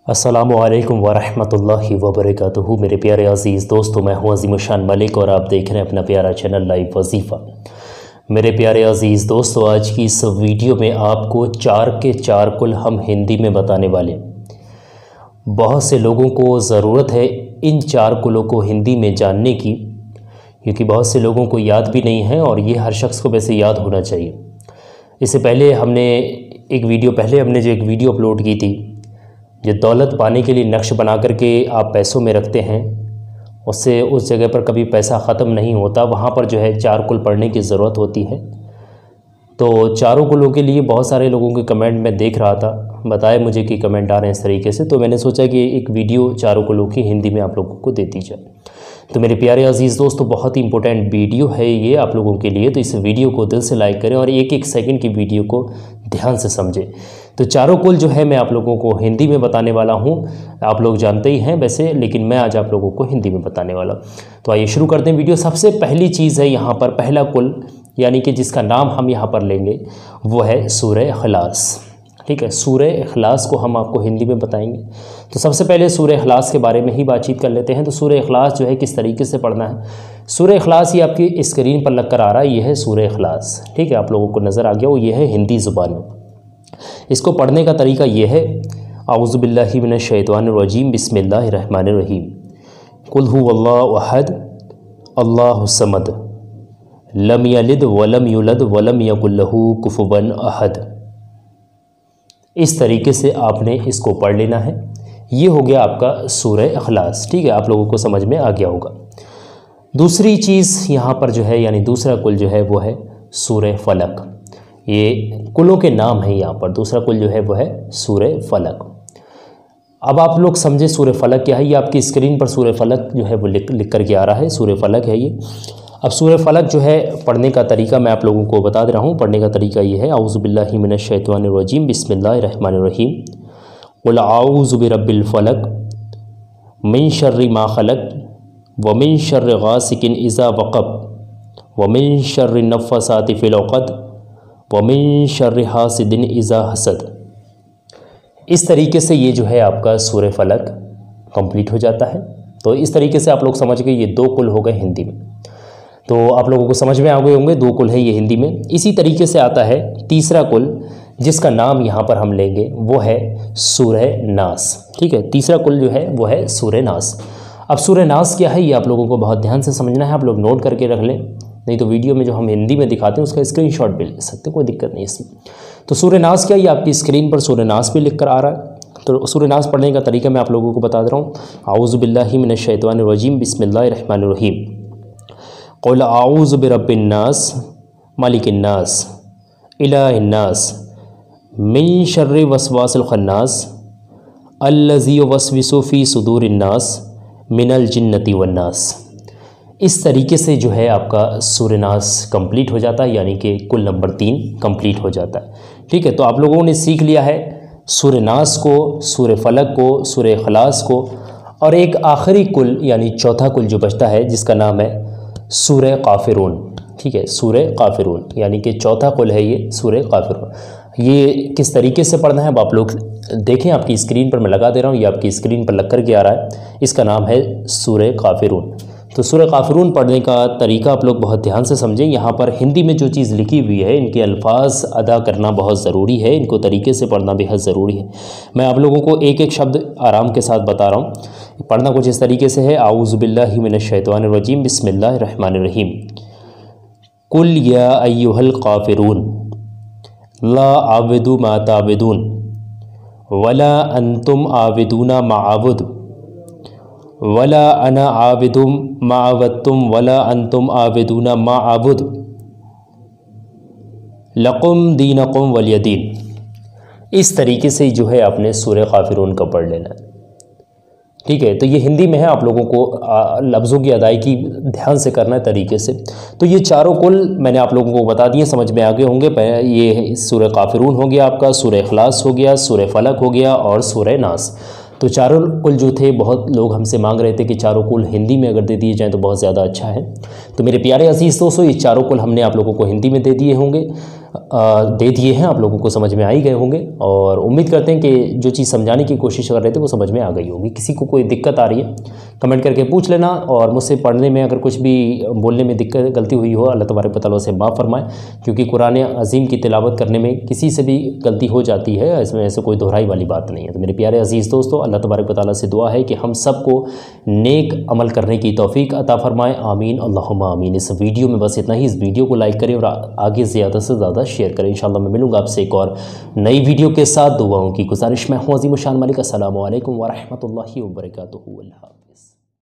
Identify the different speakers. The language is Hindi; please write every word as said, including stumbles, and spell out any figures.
Speaker 1: अस्सलामुअलैकुम वरहमतुल्लाहि वबरकातुहू। मेरे प्यारे अज़ीज़ दोस्तों, मैं हूँ अज़ीमुशान मलिक और आप देख रहे हैं अपना प्यारा चैनल लाइव वजीफ़ा। मेरे प्यारे अज़ीज़ दोस्तों, आज की इस वीडियो में आपको चार के चार कुल हम हिंदी में बताने वाले। बहुत से लोगों को ज़रूरत है इन चार कुलों को हिंदी में जानने की, क्योंकि बहुत से लोगों को याद भी नहीं है और ये हर शख्स को वैसे याद होना चाहिए। इससे पहले हमने एक वीडियो पहले हमने जो एक वीडियो अपलोड की थी, जो दौलत पाने के लिए नक्श बना करके आप पैसों में रखते हैं, उससे उस जगह पर कभी पैसा ख़त्म नहीं होता, वहाँ पर जो है चार कुल पढ़ने की ज़रूरत होती है। तो चारों कुलों के लिए बहुत सारे लोगों के कमेंट मैं देख रहा था, बताए मुझे कि कमेंट आ रहे हैं इस तरीके से, तो मैंने सोचा कि एक वीडियो चारों कुलों की हिंदी में आप लोगों को दे दी जाए। तो मेरे प्यारे अज़ीज़ दोस्तों, बहुत ही इंपॉर्टेंट वीडियो है ये आप लोगों के लिए, तो इस वीडियो को दिल से लाइक करें और एक एक सेकंड की वीडियो को ध्यान से समझें। तो चारों कुल जो है मैं आप लोगों को हिंदी में बताने वाला हूँ। आप लोग जानते ही हैं वैसे, लेकिन मैं आज आप लोगों को हिंदी में बताने वाला। तो आइए शुरू करते हैं वीडियो। सबसे पहली चीज़ है यहाँ पर पहला कुल, यानी कि जिसका नाम हम यहाँ पर लेंगे वो है सूरह इखलास। ठीक है, सूरह इखलास को हम आपको हिंदी में बताएंगे। तो सबसे पहले सूरह इखलास के बारे में ही बातचीत कर लेते हैं। तो सूरह इखलास जो है किस तरीके से पढ़ना है, सूरह इखलास ये आपकी स्क्रीन पर लग कर आ रहा है, ये है सूरह इखलास। ठीक है, आप लोगों को नज़र आ गया वो, ये है हिंदी ज़ुबान में। इसको पढ़ने का तरीका ये है, औज़ु बिल्लाहि मिनश शैतानिर रजीम, बिस्मिल्लाहिर रहमानिर रहीम, कुल हुवल्लाहु अहद, अल्लाहुस समद, लम यलिद वलम यूलद वलम यकुल लहू कुफुवन अहद। इस तरीके से आपने इसको पढ़ लेना है। ये हो गया आपका सूरह इखलास। ठीक है, आप लोगों को समझ में आ गया होगा। दूसरी चीज़ यहाँ पर जो है, यानी दूसरा कुल जो है वो है सूरह फलक। ये कुलों के नाम है यहाँ पर। दूसरा कुल जो है वो है सूरह फलक। अब आप लोग समझे सूरह फलक क्या है। ये आपकी स्क्रीन पर सूरह फलक जो है वो लिख लिख करके आ रहा है, सूरह फलक है ये। अब सूरह फलक जो है पढ़ने का तरीका मैं आप लोगों को बता दे रहा हूँ। पढ़ने का तरीका ये है, औज़ु बिल्लाहि मिनश शैतानिर रजीम, बिस्मिल्लाहिर रहमानिर रहीम, कुल औज़ु बिरब्बिल फलक, मिन शर्रि मा खलक, व मिन शर्रि गासिकिन इज़ा वक़ब, व मिन शर्रि नफ़्फ़ासाति फ़िल उक़द, व मिन शर्रि हासिदिन इज़ा हसद। इस तरीके से ये जो है आपका सूरह फलक कंप्लीट हो जाता है। तो इस तरीके से आप लोग समझ गए, ये दो कुल हो गए हिंदी में। तो आप लोगों को समझ में आ गए होंगे, दो कुल है ये हिंदी में। इसी तरीके से आता है तीसरा कुल, जिसका नाम यहाँ पर हम लेंगे वो है सूरह नास। ठीक है, तीसरा कुल जो है वो है सूरह नास। अब सूरह नास क्या है ये आप लोगों को बहुत ध्यान से समझना है। आप लोग नोट करके रख लें, नहीं तो वीडियो में जो हम हिंदी में दिखाते हैं उसका स्क्रीनशॉट भी ले सकते हैं, कोई दिक्कत नहीं इसमें। तो सूरह नास क्या, ये आपकी स्क्रीन पर सूरह नास भी लिख कर आ रहा है। तो सूरह नास पढ़ने का तरीका मैं आप लोगों को बता दे रहा हूँ। औज़ु बिल्लाहि मिनश शैतानिर रजीम, बिस्मिल्लाहिर रहमानिर रहीम, कुल औज़ु बिरब्बिन नास, मालिकिन नास, इलाहिन नास, मिन शर्रि वसवासिल खन्नास, अल्लज़ी युवस्विसु फ़ी सुदूरिन नास, मिनल जिन्नति वन नास। इस तरीके से जो है आपका सूरह नास कंप्लीट हो जाता है, यानी कि कुल नंबर तीन कंप्लीट हो जाता है। ठीक है, तो आप लोगों ने सीख लिया है सूरह नास को, सूरह फलक को, सूरह इखलास को, और एक आखिरी कुल यानी चौथा कुल जो बचता है जिसका नाम है सूरह काफिरून। ठीक है, सूरह काफिरून यानी कि चौथा कुल है ये सूरह काफिरून। ये किस तरीके से पढ़ना है अब आप लोग देखें, आपकी स्क्रीन पर मैं लगा दे रहा हूँ, ये आपकी स्क्रीन पर लग कर के आ रहा है। इसका नाम है सूरह काफिरून। तो सूरह काफिरून पढ़ने का तरीका आप लोग बहुत ध्यान से समझें। यहाँ पर हिंदी में जो चीज़ लिखी हुई है, इनके अल्फाज अदा करना बहुत ज़रूरी है, इनको तरीके से पढ़ना बेहद ज़रूरी है। मैं आप लोगों को एक एक शब्द आराम के साथ बता रहा हूँ। पढ़ना कुछ इस तरीके से है, औज़ु बिल्लाहि मिनश शैतानिर रजीम, बिस्मिल्लाहिर रहमानिर रहीम, कुल या अय्युहल काफिरून, ला आबिदु मा ताबिदून, वला अंतुम आबिदूना मा आबुद, वला अना आबिदुम मा अबदतुम, वला अंतुम आबिदूना मा आबुद, लकुम दीनकुम वलियदीन। इस तरीके से जो है आपने सूरह काफिरून का पढ़ लेना है। ठीक है, तो ये हिंदी में है, आप लोगों को लफ्ज़ों की अदायगी ध्यान से करना है तरीके से। तो ये चारों कुल मैंने आप लोगों को बता दिए, समझ में आ गए होंगे। ये सूरह काफिरून हो गया आपका, सूरह इखलास हो गया, सूरह फलक हो गया और सूरह नास। तो चारों कुल जो थे, बहुत लोग हमसे मांग रहे थे कि चारों कुल हिंदी में अगर दे दिए जाएँ तो बहुत ज़्यादा अच्छा है। तो मेरे प्यारे अज़ीज़ दोस्तों, ये चारों कुल हमने आप लोगों को हिंदी में दे दिए होंगे। दे दिए हैं, आप लोगों को समझ में आ ही गए होंगे और उम्मीद करते हैं कि जो चीज़ समझाने की कोशिश कर रहे थे वो समझ में आ गई होगी। किसी को कोई दिक्कत आ रही है कमेंट करके पूछ लेना, और मुझसे पढ़ने में अगर कुछ भी बोलने में दिक्कत गलती हुई हो अल्लाह तबारक व तआला से माफ़ फरमाए, क्योंकि कुरान अज़ीम की तिलावत करने में किसी से भी गलती हो जाती है, इसमें ऐसे कोई दोहराई वाली बात नहीं है। तो मेरे प्यारे अज़ीज़ दोस्तों, अल्लाह तबारक व तआला से दुआ है कि हम सबको नेक अमल करने की तौफीक अता फ़रमाए, आमीन अल्लाहुम्मा आमीन। इस वीडियो में बस इतना ही। इस वीडियो को लाइक करें और आगे ज़्यादा से ज़्यादा शेयर करें। इंशाअल्लाह मैं मिलूँगा आपसे एक और नई वीडियो के साथ। दुआओं की गुजारिश। मैं हूँ अज़ीमुशान मलिक। अस्सलामु अलैकुम व रहमतुल्लाहि व बरकातुहू। अल्लाह हाफ़िज़।